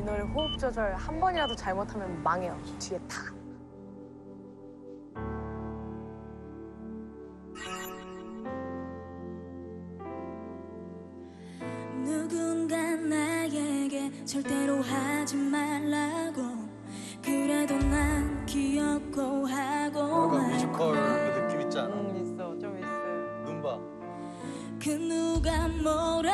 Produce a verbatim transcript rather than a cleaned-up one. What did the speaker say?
이 노래 호흡 조절 한 번이라도 잘못하면 망해요. 뒤에 다. 누군가 나에게 절대로 하지 말라고 그래도 난 귀엽고 하고 약간 뮤지컬 그 느낌 있지 않아? 음, 있어. 좀 있어요. 눈 봐. 그 누가 뭐라